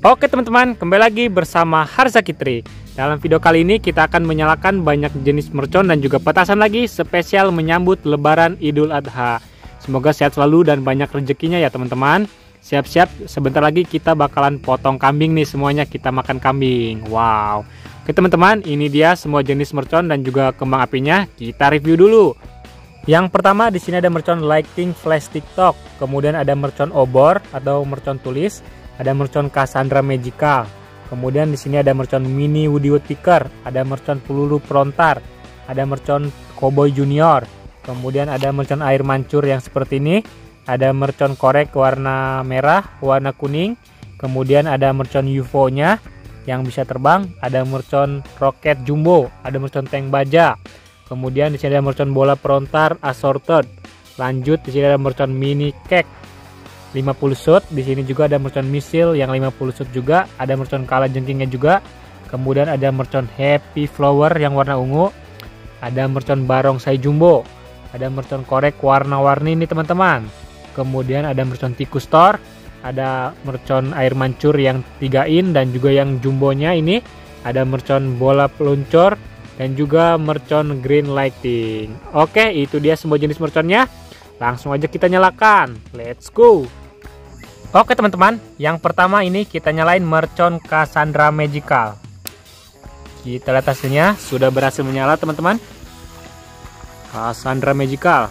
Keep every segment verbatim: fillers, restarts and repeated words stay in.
Oke teman-teman, kembali lagi bersama Harzakitri. Dalam video kali ini kita akan menyalakan banyak jenis mercon dan juga petasan lagi spesial menyambut Lebaran Idul Adha. Semoga sehat selalu dan banyak rezekinya ya teman-teman. Siap-siap, sebentar lagi kita bakalan potong kambing nih semuanya, kita makan kambing. Wow. Oke teman-teman, ini dia semua jenis mercon dan juga kembang apinya. Kita review dulu. Yang pertama di sini ada mercon lighting flash TikTok, kemudian ada mercon obor atau mercon tulis. Ada mercon Cassandra Magical. Kemudian di sini ada mercon mini Woody Woodpecker, ada mercon peluru Frontar, ada mercon Cowboy Junior. Kemudian ada mercon air mancur yang seperti ini, ada mercon korek warna merah, warna kuning. Kemudian ada mercon U F O-nya yang bisa terbang, ada mercon roket jumbo, ada mercon tank baja. Kemudian di sini ada mercon bola Frontar assorted. Lanjut di sini ada mercon mini cake lima puluh shoot, di sini juga ada mercon misil yang lima puluh shoot juga, ada mercon kala jengkingnya juga. Kemudian ada mercon happy flower yang warna ungu, ada mercon barongsai jumbo, ada mercon korek warna-warni ini teman-teman. Kemudian ada mercon tikus store, ada mercon air mancur yang tiga in dan juga yang jumbonya ini, ada mercon bola peluncur dan juga mercon green lighting. Oke, itu dia semua jenis merconnya. Langsung aja kita nyalakan. Let's go. Oke teman-teman, yang pertama ini kita nyalain mercon Cassandra Magical. Kita lihat hasilnya, sudah berhasil menyala teman-teman. Cassandra Magical.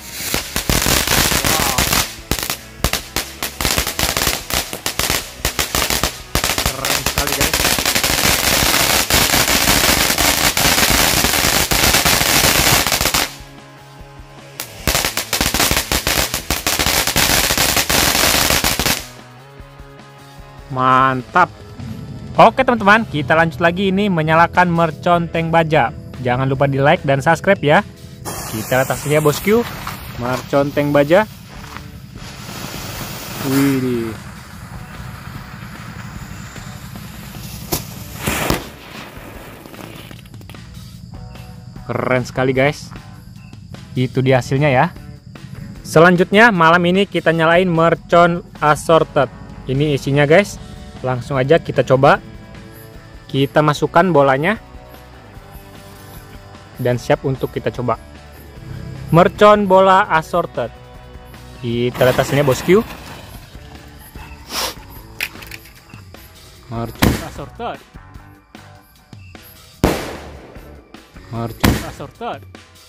Wow. Keren sekali guys. Mantap. Oke teman-teman, kita lanjut lagi ini menyalakan mercon tank baja. Jangan lupa di like dan subscribe ya. Kita lihat hasilnya bosku. Mercon tank baja. Wih. Keren sekali guys. Itu dia hasilnya ya. Selanjutnya malam ini kita nyalain mercon assorted. Ini isinya guys, langsung aja kita coba. Kita masukkan bolanya dan siap untuk kita coba. Mercon bola assorted. Kita lihat hasilnya bosku. Mercon assorted. Mercon assorted.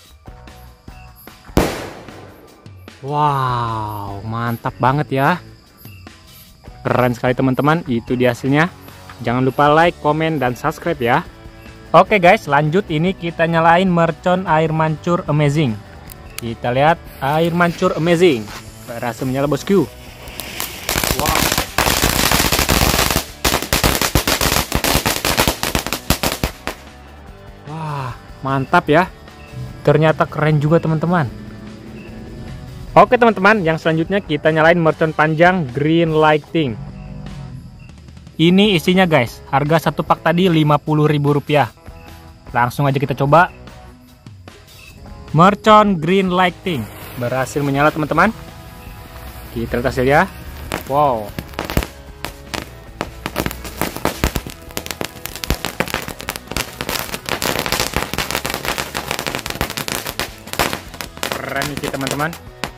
Wow, mantap banget ya. Keren sekali teman-teman, itu dia hasilnya. Jangan lupa like, komen, dan subscribe ya. Oke guys, lanjut ini kita nyalain mercon air mancur amazing. Kita lihat air mancur amazing. Berhasil menyala bosku. Wow. Wah, mantap ya. Ternyata keren juga teman-teman. Oke teman-teman, yang selanjutnya kita nyalain mercon panjang green lighting. Ini isinya guys, harga satu pak tadi lima puluh ribu rupiah. Langsung aja kita coba. Mercon green lighting berhasil menyala teman-teman. Kita lihat hasilnya. Wow. Keren nih teman-teman.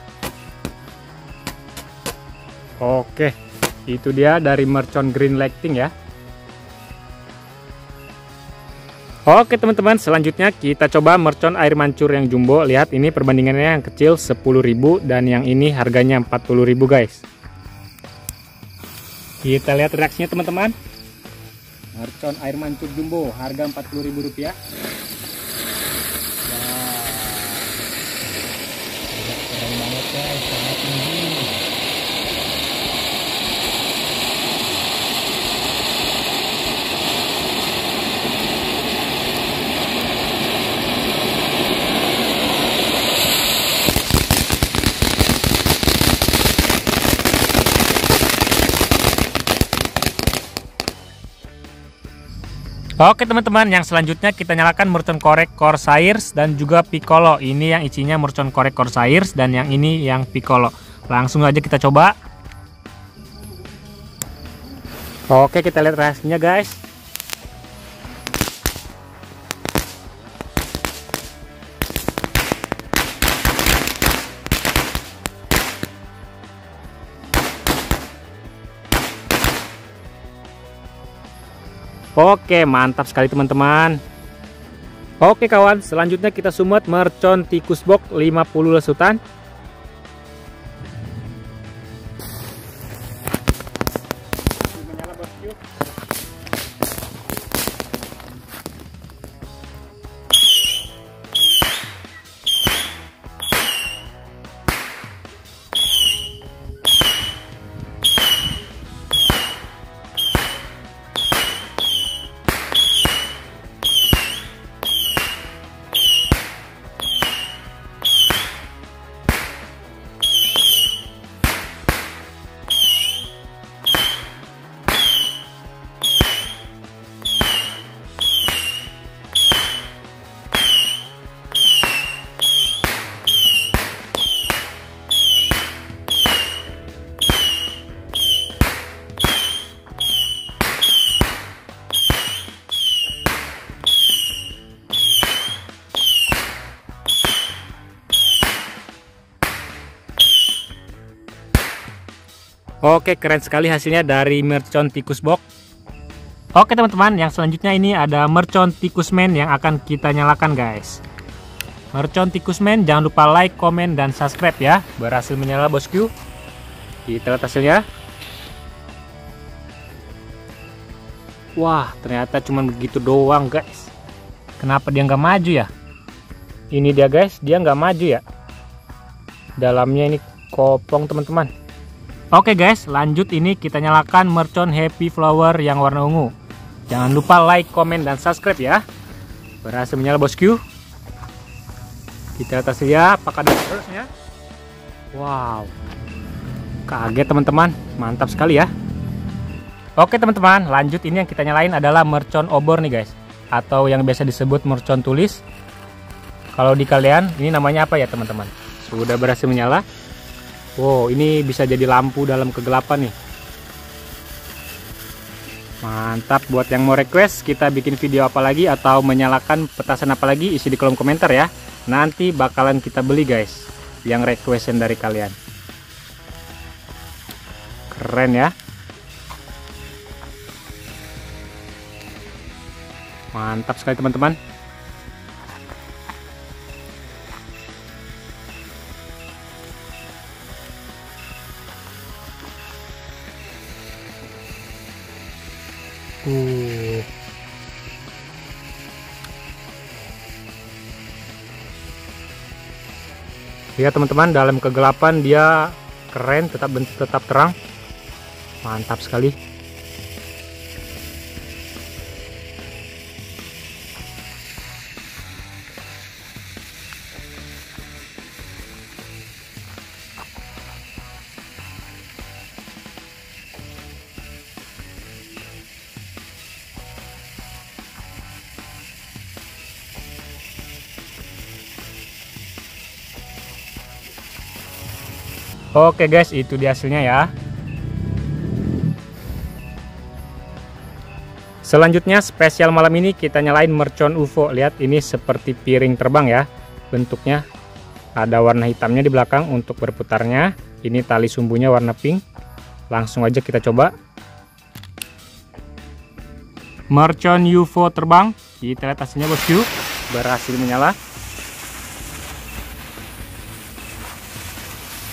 Oke, itu dia dari mercon green lighting ya. Oke teman-teman, selanjutnya kita coba mercon air mancur yang jumbo. Lihat ini perbandingannya, yang kecil sepuluh ribu dan yang ini harganya empat puluh ribu guys. Kita lihat reaksinya teman-teman. Mercon air mancur jumbo harga empat puluh ribu rupiah. Wow. Keren banget guys, sangat tinggi. Oke teman-teman, yang selanjutnya kita nyalakan mercon korek Corsairs dan juga Piccolo. Ini yang isinya mercon korek Corsairs dan yang ini yang Piccolo. Langsung aja kita coba. Oke, kita lihat reaksinya guys. Oke, mantap sekali teman-teman. Oke kawan, selanjutnya kita sumut mercon tikus box lima puluh lesutan. Oke, keren sekali hasilnya dari mercon tikus box. Oke teman-teman, yang selanjutnya ini ada mercon tikus man yang akan kita nyalakan guys. Mercon tikus man, jangan lupa like, komen, dan subscribe ya. Berhasil menyala bosku. Kita lihat hasilnya. Wah, ternyata cuma begitu doang guys. Kenapa dia nggak maju ya? Ini dia guys, dia nggak maju ya. Dalamnya ini kopong teman-teman. Oke guys, lanjut ini kita nyalakan mercon happy flower yang warna ungu. Jangan lupa like, komen, dan subscribe ya. Berhasil menyala bosku. Kita lihat hasilnya, apakah ada terusnya? Wow, kaget teman-teman, mantap sekali ya. Oke teman-teman, lanjut ini yang kita nyalain adalah mercon obor nih guys, atau yang biasa disebut mercon tulis. Kalau di kalian ini namanya apa ya teman-teman? Sudah berhasil menyala. Wow, ini bisa jadi lampu dalam kegelapan nih. Mantap. Buat yang mau request kita bikin video apa lagi atau menyalakan petasan apa lagi, isi di kolom komentar ya. Nanti bakalan kita beli guys, yang requestan dari kalian. Keren ya. Mantap sekali teman-teman. Uh. Lihat teman-teman, dalam kegelapan dia keren, tetap tetap terang. Mantap sekali. Oke guys, itu dia hasilnya ya. Selanjutnya spesial malam ini kita nyalain mercon U F O. Lihat, ini seperti piring terbang ya bentuknya. Ada warna hitamnya di belakang untuk berputarnya. Ini tali sumbunya warna pink. Langsung aja kita coba. Mercon U F O terbang. Kita lihat hasilnya bosku. Berhasil menyala.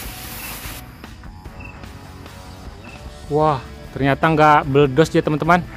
Wah, ternyata nggak meledos ya teman-teman.